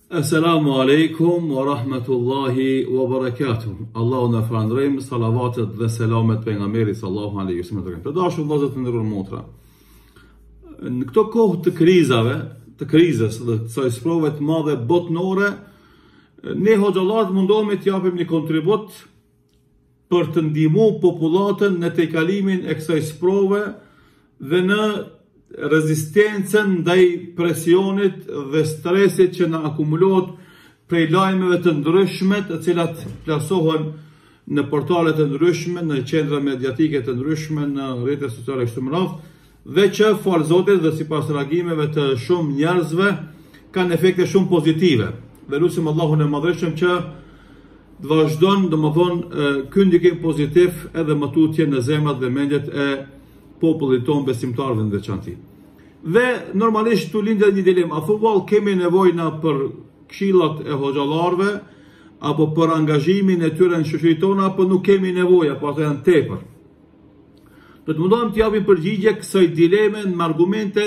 Assalamu alaikum wa rahmatullahi wa barakatuh. Allahu na falënderojmë, salavatet dhe selamet pejgamberit sallallahu alaihi wasallam. Të dashur vëllezër të nderuar motra. Në këto kohë të krizës dhe të kësaj sprove të madhe botnore, ne hoxhallarët mundohemi të japim një kontribut për të ndihmuar popullatën në tejkalimin e kësaj sprove dhe në rezistencën ndaj presionit dhe stresit që na akumulohet prej lajmeve të ndryshme, të cilat plasohen në portale të ndryshme, në qendra mediatike të ndryshme, në rrjetet sociale kështu me radhë, dhe që falë Zotit dhe sipas reagimeve të shumë njerëzve kanë efekte shumë pozitive. Dhe lutim Allahun e Madhëshëm që të vazhdon, domethënë, ky ndikim pozitiv edhe më tutje në zemrat dhe mendjet e popullit ton besimtarëve në veçanti. Dhe normalisht tu lindet një dilemë, a thua kemi nevojë na për këshillat e hoxhallarëve apo për angazhimin e tyre në shoqërinë tonë, apo nuk kemi nevojë, apo ato janë tepër. Do të mundohem të japim përgjigje kësaj dileme me argumente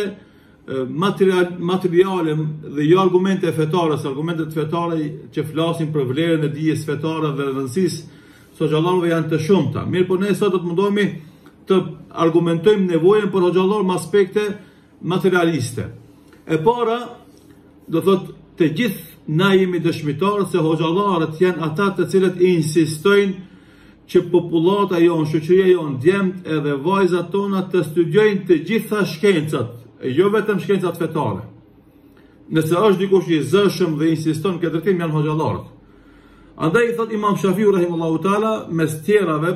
materiale dhe jo argumente fetare, se argumentet fetare që flasin për vlerën e dijes fetare dhe rëndësisë së hoxhallarëve janë të shumta. Mirë, po ne sot do të mundohemi të argumentojmë nevojën për hoxhallar me aspekte materialiste. E para, do thot, të gjithë na jemi dëshmitarë se hoxhallarët janë ata të cilët insistojnë që popullata jonë, shoqëria jonë, djemt edhe vajzat tona të studiojnë të gjitha shkencat, e jo vetëm shkencat fetare. Nëse është dikush i zëshëm dhe insiston këtë drejtim, janë hoxhallarët. Andaj thot Imam Shafiu rahimahullahu taala, mes tjerave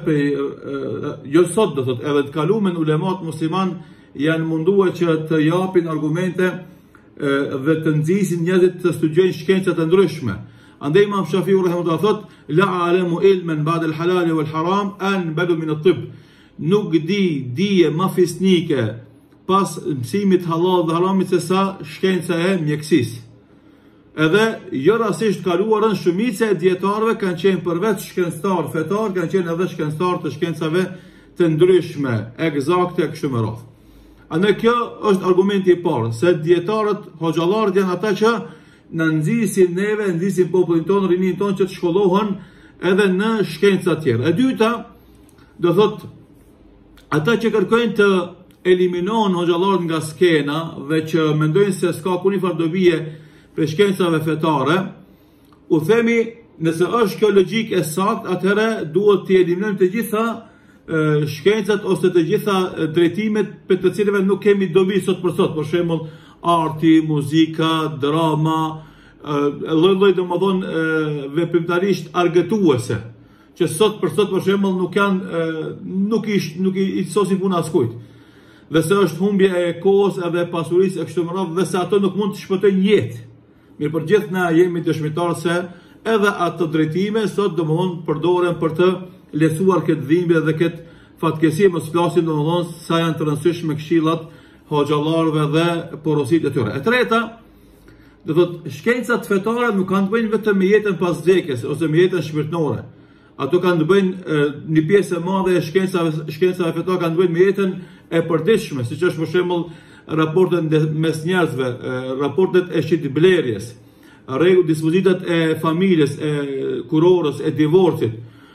jo sot do thot, edhe të kalumen ulemat musliman janë munduar që të japin argumente dhe të nxisin njerëzit të studiojnë shkencat e ndryshme. Andaj Imam Shafiu rahimahullahu thot, la a'lamu ilman ba'da al-halal wal haram anbadu min at-tibb. Nuk di dije më fisnike pas mësimit halal dhe haramit se sa shkenca e mjekësisë. Edhe jo rastisht kaluarën shumica e dietarëve kanë qenë përveç shkencëtar fetar, kanë qenë edhe shkencëtar të shkencave të ndryshme, eksakte kështu me radhë. Andaj kjo është argumenti i parë, se dietarët, hoxhallarët janë ata që na nxisin neve, nxisin popullin tonë, rinin tonë që të shkollohen edhe në shkenca të tjera. E dyta, do thot, ata që kërkojnë të eliminohen hoxhallarët nga skena dhe që mendojnë se s'ka kurrë farë dobije për shkencave fetare, u themi, nëse është kjo logjik e saktë, atëherë duhet të eliminojmë të gjitha shkencat ose të gjitha drejtimet për të cilëve nuk kemi dobi sot për sot, për shembull arti, muzika, drama, lloj-lloj domethënë veprimtarisht argëtuese, që sot për sot për shembull nuk i sosin puna askujt. Dhe se është humbje e kohës edhe pasurisë e kështu me radhë, dhe se ato nuk mund të shpëtojnë jetë. Mirë, për gjithë na jemi dëshmitarë se edhe ato drejtime sot domethënë përdoren për të lehtësuar këtë dhimbje dhe këtë fatkesi, mos flasim domethënë sa janë të rëndësishme këshillat hoxhallarëve dhe porositë e tyre. E treta, do thotë, shkencat fetare nuk kanë të bëjnë vetëm me jetën pas vdekjes ose me jetën shpirtërore. Ato kanë të bëjnë një pjesë e madhe e shkencave fetare kanë të bëjnë me jetën e përditshme, siç është për shembull raportet mes njerëzve, raportet e shitblerjes, dispozitat e familjes, e kurorës, e divorcit,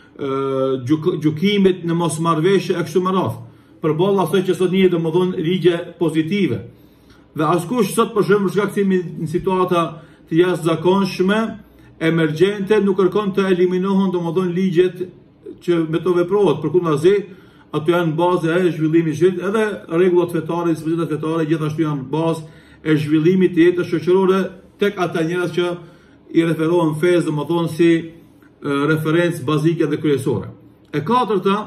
gjykimit në mosmarrveshje e kështu me radhë. Përballë asaj që sot njihet domethënë ligje pozitive. Dhe askush sot për shembull shkak se jemi në situata të jashtëzakonshme, emergjente, nuk kërkon të eliminohen domethënë ligjet që me to veprohet, përkundazi ato janë bazë e zhvillimit të edhe rregullat fetare, dispozitat fetare gjithashtu janë bazë e zhvillimit të jetës shoqërore tek ata njerëz që i referohen fesë, domethënë si referencë bazike dhe kryesore. E katërta,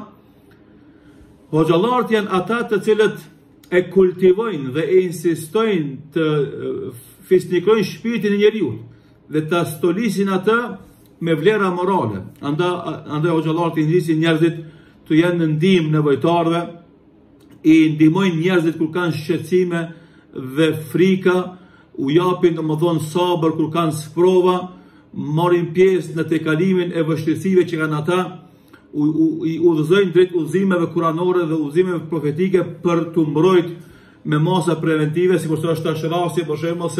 hoxhallarët janë ata të cilët e kultivojnë dhe e insistojnë të fisnikojnë shpirtin e njeriu dhe ta stolisin atë me vlera morale. Andaj hoxhallarët i ndisin njerëzit të janë në ndihmë nevojtarëve, i ndihmojnë njerëzit kur kanë shqetësime dhe frika, u japin domethënë sabër kur kanë sprova, marrin pjesë në tejkalimin e vështirësive që kanë ata, i udhëzojnë drejt udhëzimeve kuranore dhe udhëzimeve profetike për të mbrojtur me masa preventive, sikur është tash rasti për shembull se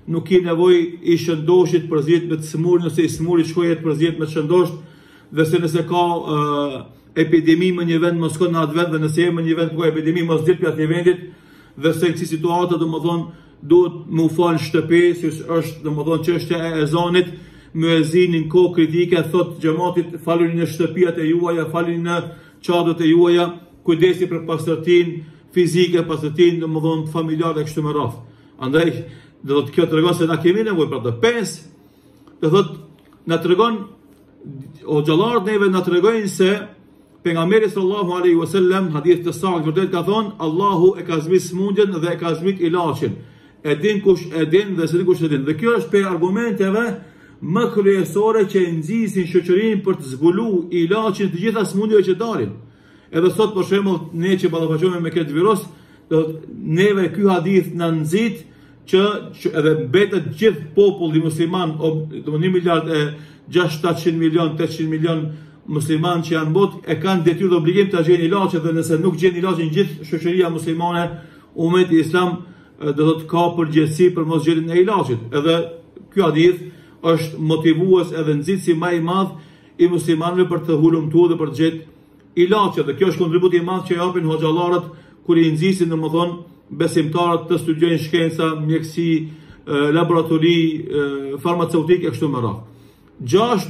nuk ki nevoj i shëndoshit për zjet me të smur, nëse i smuri shkojet për zjet me të shëndosht, dhe se nëse ka epidemi më një vend, mos në atë vend, dhe nëse jemë një vend ku ka epidemi, mos dit për atë një vendit, dhe se kësi situata dhe më thonë, duhet më falë shtëpi, si është dhe më thonë çështja e ezanit, muezinin kohë kritike, thot xhamatit faluni në shtëpiat e juaja, faluni në çadrat e juaja, kujdesi për pastërtinë fizike, pastërtinë domethënë familjare kështu me radhë. Andaj do të kjo tregon se na kemi nevojë për të. 5 do thot na tregon o xhallarët neve na tregojnë se pejgamberi sallallahu alaihi wasallam hadith të saktë vërtet ka thonë Allahu e ka zbrit smundjen dhe e ka zbrit ilaçin. E din kush e din dhe se kush e din. Dhe kjo është për argumenteve më kryesore që nxisin shoqërinë për të zbuluar ilaçin të gjitha smundjeve që dalin. Edhe sot për shembull ne që ballafaqohemi me këtë virus, do neve ky hadith na nxit që edhe mbetet gjithë populli musliman, do 1 miliard e 600 milion, 800 milion musliman që janë botë e kanë detyrë dhe obligim të gjejnë ilaçe, dhe nëse nuk gjejnë ilaçin gjithë shoqëria muslimane, ummeti islam do të ka përgjegjësi për mos gjetjen e ilaçit. Edhe ky hadith është motivues edhe nxitësi më i madh i muslimanëve për të hulumtuar dhe për të gjetur ilaçe. Dhe kjo është kontributi i madh që japin hoxhallarët kur i nxisin domethënë besimtarët të studiojnë shkenca, mjekësi, laboratori, farmaceutik e kështu me radhë. 6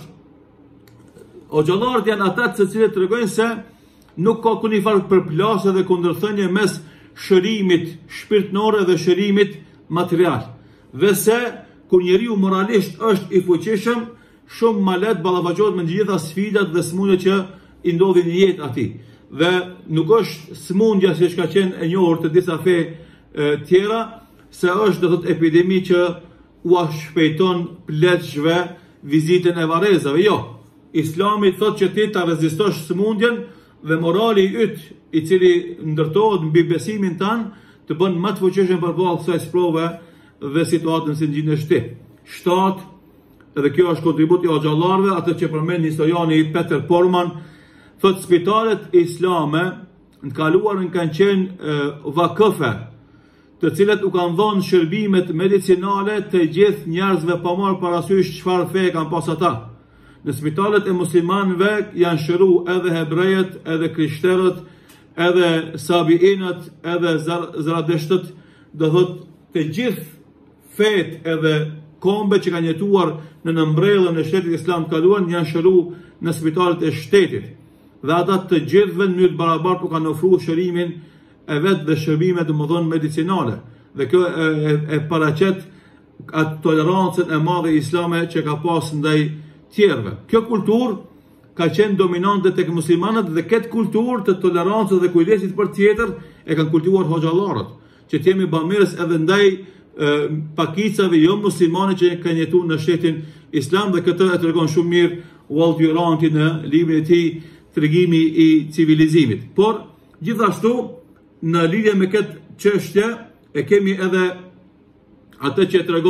hoxhallarët janë ata të cilët tregojnë se nuk ka kur një farë përplasje dhe kundërthënie mes shërimit shpirtëror dhe shërimit material. Dhe se kur njeriu moralisht është i fuqishëm, shumë më lehtë ballafaqohet me të gjitha sfidat dhe smundjet që i ndodhin në jetë atij. Dhe nuk është smundja siç ka qenë e njohur të disa fe tjera, se është do thotë epidemi që u shpejton pleqshve vizitën e varrezave. Jo. Islami thotë që ti ta rezistosh smundjen dhe morali yt i cili ndërtohet mbi besimin tan të bën më të fuqishëm përballë kësaj sprove dhe situatën si gjindesh ti. 7, edhe kjo është kontributi i hoxhallarëve, atë që përmend historiani Peter Porman, thotë spitalet islame në kaluarën kanë qenë vakëfe, të cilat u kanë dhënë shërbimet medicinale të gjithë njerëzve pa marrë parasysh çfarë fe kanë pas ata. Në spitalet e muslimanëve janë shëru edhe hebrejët, edhe krishterët, edhe sabiinët, edhe zaradeshtët, do thotë të gjithë fet edhe kombe që kanë jetuar në nëmbrellën e shtetit islam të kaluar janë shëru në spitalet e shtetit. Dhe ata të gjithëve në mënyrë barabartë u kanë ofruar shërimin e vetë dhe shërbime domethënë medicinale. Dhe kjo e paraqet atë tolerancën e madhe islame që ka pas ndaj tjerëve. Kjo kulturë ka qenë dominante tek muslimanët dhe këtë kulturë të tolerancës dhe kujdesit për tjetër e kanë kultivuar hoxhallarët, që të jemi bamirës edhe ndaj pakicave jo muslimane që kanë jetuar në shtetin islam, dhe këtë e tregon shumë mirë Walt Duranti në librin e tij Tregimi i civilizimit. Por gjithashtu në lidhje me këtë çështje e kemi edhe atë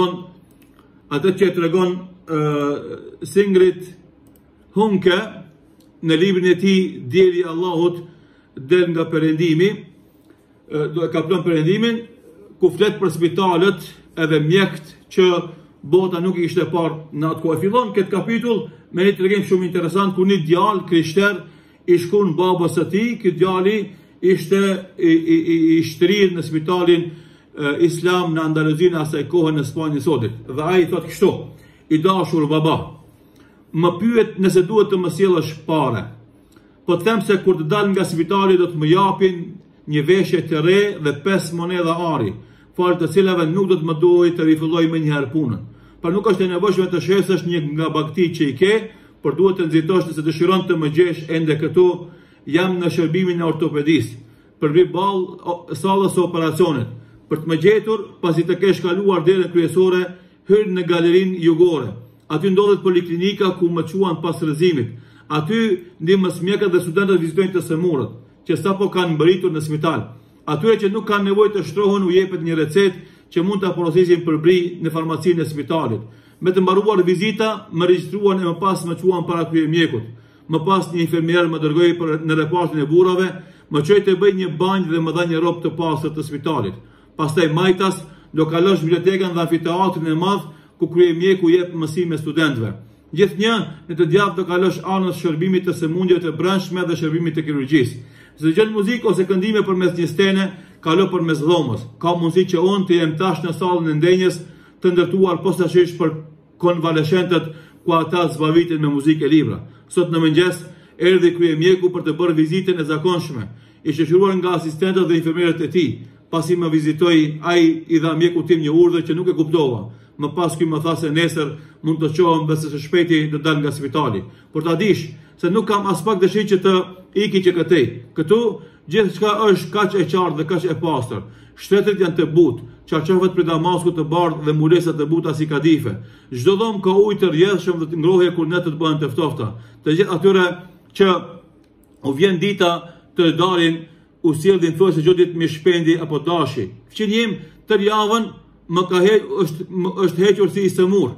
që tregon Singrid Hunke në librin e tij Dieli i Allahut del nga perëndimi, ka plan perëndimin, ku flet për spitalet edhe mjekët që bota nuk i kishte parë në atë kohë. Fillon këtë kapitull me një tregim shumë interesant ku një djalë krishter i shkon babës së tij, ky djali ishte i shtrirë në spitalin islam në Andaluzinë asaj kohe në Spanjë sotit. Dhe ai thotë kështu: "I dashur baba, më pyet nëse duhet të më sjellësh parë. Po të them se kur të dal nga spitali do të më japin një veshje të re dhe 5 monedha ari, falë të cilave nuk do të më duhet të rifilloj më njëherë punën. Por nuk është e nevojshme të shesësh një nga bagti që i ke, por duhet të nxitosh nëse dëshiron të më gjesh ende këtu, jam në shërbimin e ortopedisë, për vi ballë sallës së operacionit. Për të më gjetur, pasi të kesh kaluar derën kryesore, hyr në galerinë jugore. Aty ndodhet poliklinika ku më quan pas rrëzimit. Aty ndihmës mjekët dhe studentët vizitojnë të semurët, që sapo kanë mbërritur në spital. Atyre që nuk kanë nevojë të shtrohen u jepet një recetë që mund ta porosesin për bri në farmacinë e spitalit. Me të mbaruar vizita, më regjistruan e më pas më quan para kryemjekut. Më pas një infermier më dërgoi në repartin e burrave, më çoi të bëj një banjë dhe më dha një rrobë të pastër të spitalit. Pastaj majtas do kalosh bibliotekën dhe amfiteatrin e madh ku kryemjeku jep mësime studentëve. Gjithnjë në të djathtë do kalosh anës shërbimit të sëmundjeve të brendshme dhe shërbimit të kirurgjisë. Nëse dëgjon muzikë ose këndime përmes një stene, kalo përmes dhomës. Ka mundësi që unë të jem tash në sallën e ndenjës të ndërtuar posaçërisht për konvaleshentët ku ata zbavitin me muzikë e libra. Sot në mëngjes erdhi kryemjeku për të bërë vizitën e zakonshme, i shoqëruar nga asistentët dhe infermierët e tij. Pasi më vizitoi, ai i dha mjekut tim një urdhër që nuk e kuptova. Më pas ky më tha se nesër mund të qohem dhe se së shpejti do dal nga spitali. Por ta dish se nuk kam as pak dëshirë që të iki që këtej. Këtu gjithçka është kaq e qartë dhe kaq e pastër. Shtretët janë të butë, çarçovet për Damasku të bardhë dhe mulesat të buta si kadife. Çdo dhomë ka ujë të rrjedhshëm dhe të ngrohje kur netët bëhen të ftofta. Të gjithë atyre që u vjen dita të dalin u sjelldin thosë çdo ditë me shpendi apo dashi. Fqinjim tër javën më ka është hequr si i sëmur.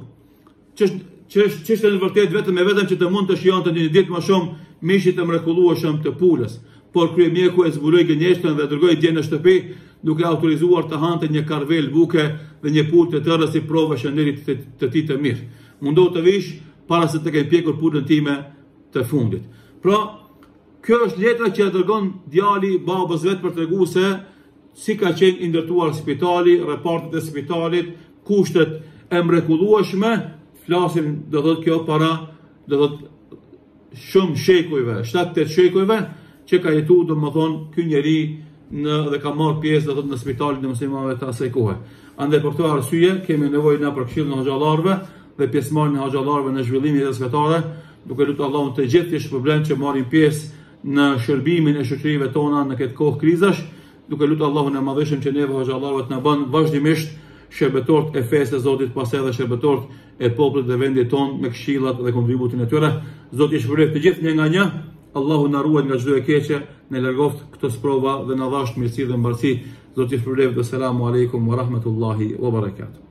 Ç'është në vërtet vetëm që të mund të shijonte një ditë më shumë mishit të mrekullueshëm të pulës. Por kryemjeku e zbuloi gënjeshtën dhe dërgoi dje në shtëpi duke autorizuar të hante një karvel buke dhe një pulë të tërë si provë shëndetit të tij të mirë. Mundohu të vish para se të kem pjekur pulën time të fundit. Pra, kjo është letra që e dërgon djali babës vet për t'treguar se si ka qenë i ndërtuar spitali, raportet e spitalit, kushtet e mrekullueshme, flasin do thotë kjo para do thotë shumë shekujve, 7-8 shekujve që ka jetuar domethënë ky njeri dhe ka marrë pjesë do thotë në spitalin e muslimanëve të asaj kohe. Andaj për këtë arsye kemi nevojë na për këshillin e hoxhallarëve dhe pjesëmarrjen e hoxhallarëve në zhvillimin e spitalet, duke lutur Allahun të gjithë që shpërblen që marrin pjesë në shërbimin e shoqërive tona në këtë kohë krizash, duke lutur Allahun e Madhëshëm që neve hoxhallarëve të na bën vazhdimisht shërbëtorët e fesë të Zotit, pas edhe shërbëtorët e popullit dhe vendit tonë me këshillat dhe kontributin e tyre. Zoti i shpërblet të gjithë një nga një. Allahu na ruaj nga çdo e keqe, na largoft këto sprova dhe na dhash mirësi dhe mbarësi. Zoti i shpërblet. Selamu alejkum wa rahmatullahi wa barakatuh.